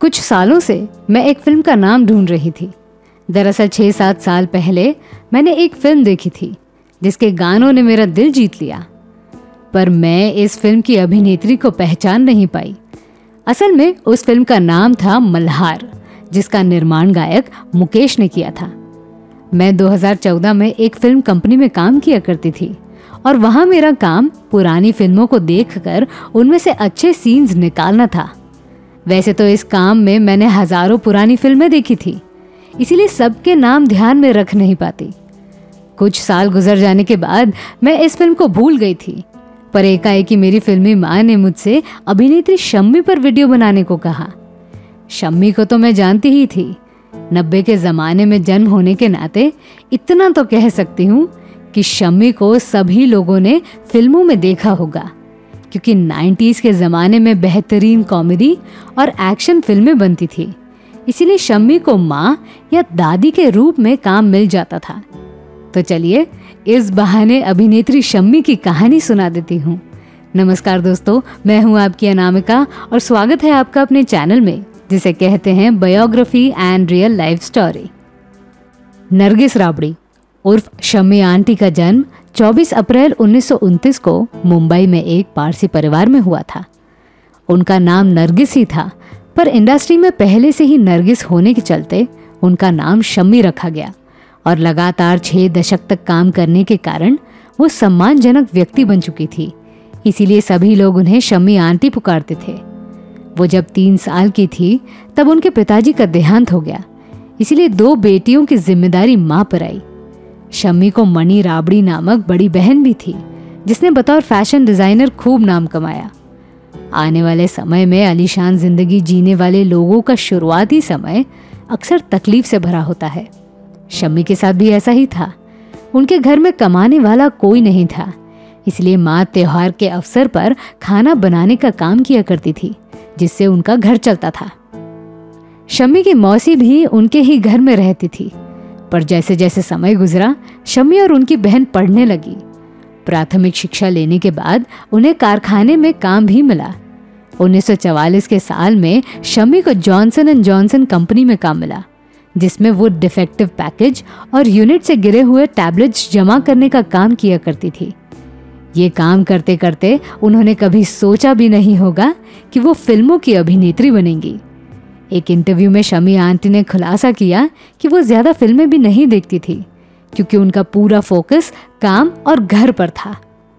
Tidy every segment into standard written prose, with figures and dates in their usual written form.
कुछ सालों से मैं एक फिल्म का नाम ढूंढ रही थी। दरअसल 6-7 साल पहले मैंने एक फिल्म देखी थी जिसके गानों ने मेरा दिल जीत लिया, पर मैं इस फिल्म की अभिनेत्री को पहचान नहीं पाई। असल में उस फिल्म का नाम था मल्हार, जिसका निर्माण गायक मुकेश ने किया था। मैं 2014 में एक फिल्म कंपनी में काम किया करती थी और वहां मेरा काम पुरानी फिल्मों को देखकर उनमें से अच्छे सीन्स निकालना था। वैसे तो इस काम में मैंने हजारों पुरानी फिल्में देखी थी, इसीलिए सबके नाम ध्यान में रख नहीं पाती। कुछ साल गुजर जाने के बाद मैं इस फिल्म को भूल गई थी, पर एकाएकी मेरी फिल्मी माँ ने मुझसे अभिनेत्री शम्मी पर वीडियो बनाने को कहा। शम्मी को तो मैं जानती ही थी। 90 के जमाने में जन्म होने के नाते इतना तो कह सकती हूँ कि शम्मी को सभी लोगों ने फिल्मों में देखा होगा, क्योंकि 90s के ज़माने में बेहतरीन कॉमेडी और एक्शन फिल्में बनती थी। इसीलिए शम्मी को माँ या दादी के रूप में काम मिल जाता था। तो चलिए इस बहाने अभिनेत्री शम्मी की कहानी सुना देती हूँ। नमस्कार दोस्तों, मैं हूँ आपकी अनामिका और स्वागत है आपका अपने चैनल में, जिसे कहते हैं biography and real life story. Nargis Rabri उर्फ शम्मी आंटी का जन्म 24 अप्रैल 1929 को मुंबई में एक पारसी परिवार में हुआ था। उनका नाम नरगिस ही था, पर इंडस्ट्री में पहले से ही नरगिस होने के चलते उनका नाम शम्मी रखा गया और लगातार 6 दशक तक काम करने के कारण वो सम्मानजनक व्यक्ति बन चुकी थी। इसीलिए सभी लोग उन्हें शम्मी आंटी पुकारते थे। वो जब 3 साल की थी तब उनके पिताजी का देहांत हो गया, इसीलिए 2 बेटियों की जिम्मेदारी माँ पर आई। शम्मी को मणि राबड़ी नामक बड़ी बहन भी थी, जिसने बतौर फैशन डिजाइनर खूब नाम कमाया। आने वाले समय में आलीशान जिंदगी जीने वाले लोगों का शुरुआती समय अक्सर तकलीफ से भरा होता है। शम्मी के साथ भी ऐसा ही था। उनके घर में कमाने वाला कोई नहीं था, इसलिए माँ त्योहार के अवसर पर खाना बनाने का काम किया करती थी, जिससे उनका घर चलता था। शम्मी की मौसी भी उनके ही घर में रहती थी, पर जैसे जैसे समय गुजरा शम्मी और उनकी बहन पढ़ने लगी। प्राथमिक शिक्षा लेने के बाद उन्हें कारखाने में काम भी मिला। 1944 के साल में शम्मी को जॉनसन एंड जॉनसन कंपनी में काम मिला, जिसमें वो डिफेक्टिव पैकेज और यूनिट से गिरे हुए टैबलेट्स जमा करने का काम किया करती थी। ये काम करते करते उन्होंने कभी सोचा भी नहीं होगा कि वो फिल्मों की अभिनेत्री बनेंगी। एक इंटरव्यू में शम्मी आंटी ने खुलासा किया कि वो ज्यादा फिल्में भी नहीं देखती थी, क्योंकि उनका पूरा फोकस काम और घर पर था।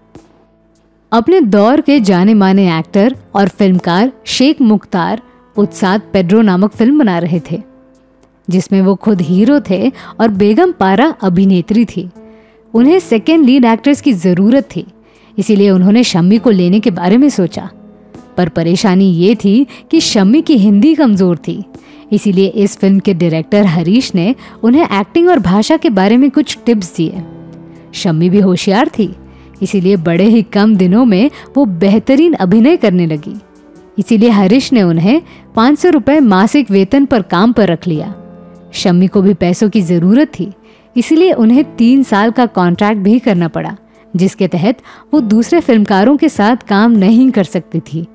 अपने दौर के जाने माने एक्टर और फिल्मकार शेख मुख्तार उत्साद पेड्रो नामक फिल्म बना रहे थे, जिसमें वो खुद हीरो थे और बेगम पारा अभिनेत्री थी। उन्हें सेकेंड लीड एक्ट्रेस की जरूरत थी, इसीलिए उन्होंने शम्मी को लेने के बारे में सोचा। पर परेशानी ये थी कि शम्मी की हिंदी कमजोर थी, इसीलिए इस फिल्म के डायरेक्टर हरीश ने उन्हें एक्टिंग और भाषा के बारे में कुछ टिप्स दिए। शम्मी भी होशियार थी, इसीलिए बड़े ही कम दिनों में वो बेहतरीन अभिनय करने लगी। इसीलिए हरीश ने उन्हें 500 रुपए मासिक वेतन पर काम पर रख लिया। शम्मी को भी पैसों की जरूरत थी, इसीलिए उन्हें 3 साल का कॉन्ट्रैक्ट भी करना पड़ा, जिसके तहत वो दूसरे फिल्मकारों के साथ काम नहीं कर सकती थी।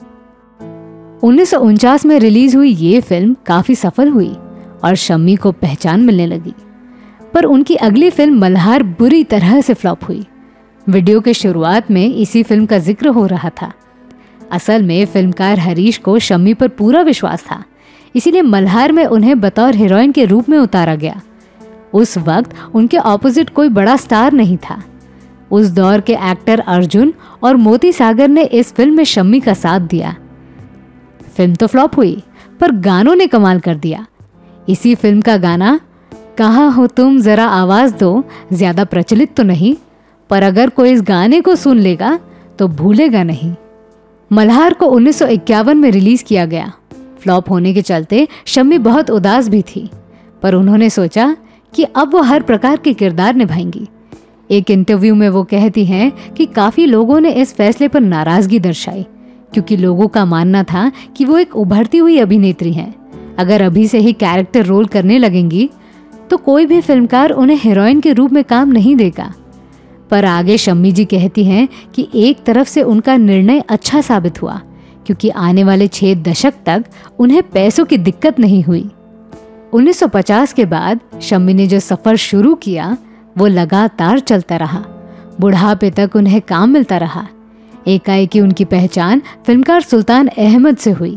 1949 में रिलीज हुई ये फिल्म काफी सफल हुई और शम्मी को पहचान मिलने लगी, पर उनकी अगली फिल्म मल्हार बुरी तरह से फ्लॉप हुई। वीडियो के शुरुआत में इसी फिल्म का जिक्र हो रहा था। असल में फिल्मकार हरीश को शम्मी पर पूरा विश्वास था, इसीलिए मल्हार में उन्हें बतौर हीरोइन के रूप में उतारा गया। उस वक्त उनके ऑपोजिट कोई बड़ा स्टार नहीं था। उस दौर के एक्टर अर्जुन और मोती सागर ने इस फिल्म में शम्मी का साथ दिया। फिल्म तो फ्लॉप हुई, पर गानों ने कमाल कर दिया। इसी फिल्म का गाना कहाँ हो तुम जरा आवाज दो ज्यादा प्रचलित तो नहीं, पर अगर कोई इस गाने को सुन लेगा तो भूलेगा नहीं। मल्हार को 1951 में रिलीज किया गया। फ्लॉप होने के चलते शम्मी बहुत उदास भी थी, पर उन्होंने सोचा कि अब वो हर प्रकार के किरदार निभाएंगी। एक इंटरव्यू में वो कहती हैं कि काफी लोगों ने इस फैसले पर नाराजगी दर्शाई, क्योंकि लोगों का मानना था कि वो एक उभरती हुई अभिनेत्री हैं। अगर अभी से ही कैरेक्टर रोल करने लगेंगी तो कोई भी फिल्मकार उन्हें हीरोइन के रूप में काम नहीं देगा। पर आगे शम्मी जी कहती हैं कि एक तरफ से उनका निर्णय अच्छा साबित हुआ, क्योंकि आने वाले 6 दशक तक उन्हें पैसों की दिक्कत नहीं हुई। 1950 के बाद शम्मी ने जो सफर शुरू किया वो लगातार चलता रहा। बुढ़ापे तक उन्हें काम मिलता रहा। एकाएकी उनकी पहचान फिल्मकार सुल्तान अहमद से हुई।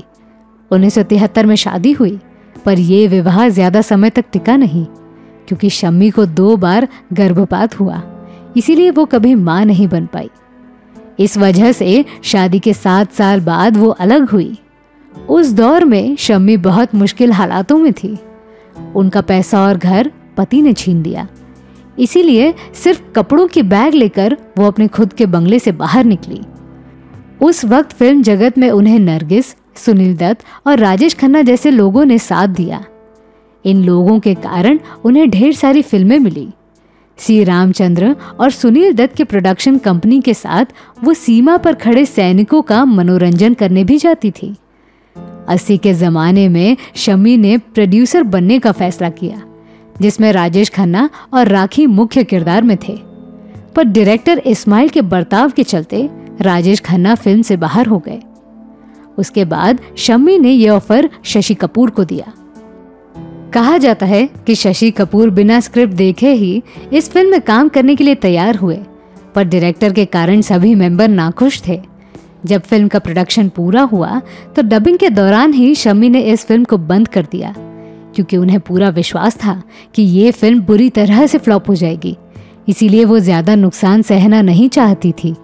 1973 में शादी हुई, पर यह विवाह ज्यादा समय तक टिका नहीं, क्योंकि शम्मी को 2 बार गर्भपात हुआ, इसीलिए वो कभी मां नहीं बन पाई। इस वजह से शादी के 7 साल बाद वो अलग हुई। उस दौर में शम्मी बहुत मुश्किल हालातों में थी। उनका पैसा और घर पति ने छीन लिया, इसीलिए सिर्फ कपड़ों की बैग लेकर वो अपने खुद के बंगले से बाहर निकली। उस वक्त फिल्म जगत में उन्हें नरगिस, सुनील दत्त और राजेश खन्ना जैसे लोगों ने साथ दिया। इन लोगों के कारण उन्हें ढेर सारी फिल्में मिली। सी रामचंद्र और सुनील दत्त के प्रोडक्शन कंपनी के साथ वो सीमा पर खड़े सैनिकों का मनोरंजन करने भी जाती थी। 80 के जमाने में शम्मी ने प्रोड्यूसर बनने का फैसला किया, जिसमें राजेश खन्ना और राखी मुख्य किरदार में थे। पर डायरेक्टर इस्माइल के बर्ताव के चलते राजेश खन्ना फिल्म से बाहर हो गए। उसके बाद शम्मी ने यह ऑफर शशि कपूर को दिया। कहा जाता है कि शशि कपूर बिना स्क्रिप्ट देखे ही इस फिल्म में काम करने के लिए तैयार हुए, पर डायरेक्टर के कारण सभी मेंबर नाखुश थे। जब फिल्म का प्रोडक्शन पूरा हुआ तो डबिंग के दौरान ही शम्मी ने इस फिल्म को बंद कर दिया, क्योंकि उन्हें पूरा विश्वास था कि ये फिल्म बुरी तरह से फ्लॉप हो जाएगी, इसीलिए वो ज्यादा नुकसान सहना नहीं चाहती थी।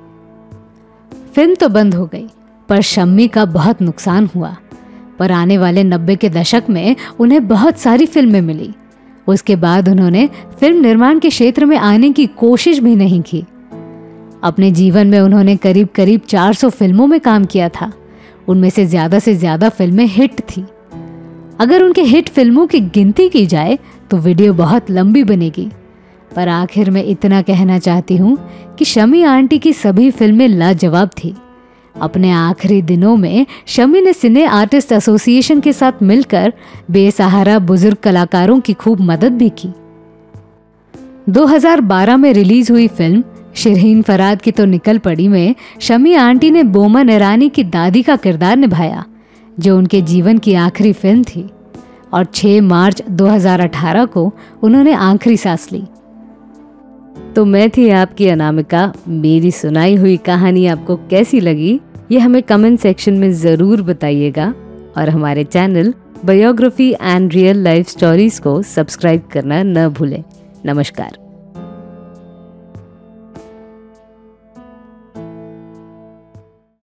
फिल्म तो बंद हो गई, पर शम्मी का बहुत नुकसान हुआ। पर आने वाले 90 के दशक में उन्हें बहुत सारी फिल्में मिली। उसके बाद उन्होंने फिल्म निर्माण के क्षेत्र में आने की कोशिश भी नहीं की। अपने जीवन में उन्होंने करीब करीब 400 फिल्मों में काम किया था। उनमें से ज्यादा फिल्में हिट थी। अगर उनके हिट फिल्मों की गिनती की जाए तो वीडियो बहुत लंबी बनेगी, पर आखिर में इतना कहना चाहती हूँ कि शम्मी आंटी की सभी फिल्में लाजवाब थी। अपने आखिरी दिनों में शम्मी ने सिने आर्टिस्ट एसोसिएशन के साथ मिलकर बेसहारा बुजुर्ग कलाकारों की खूब मदद भी की। 2012 में रिलीज हुई फिल्म शिरहीन फराद की तो निकल पड़ी में शम्मी आंटी ने बोमन ईरानी की दादी का किरदार निभाया, जो उनके जीवन की आखिरी फिल्म थी, और 6 मार्च 2018 को उन्होंने आखिरी सांस ली। तो मैं थी आपकी अनामिका। मेरी सुनाई हुई कहानी आपको कैसी लगी ये हमें कमेंट सेक्शन में ज़रूर बताइएगा, और हमारे channel biography and real life stories को सब्सक्राइब करना न भूलें। नमस्कार।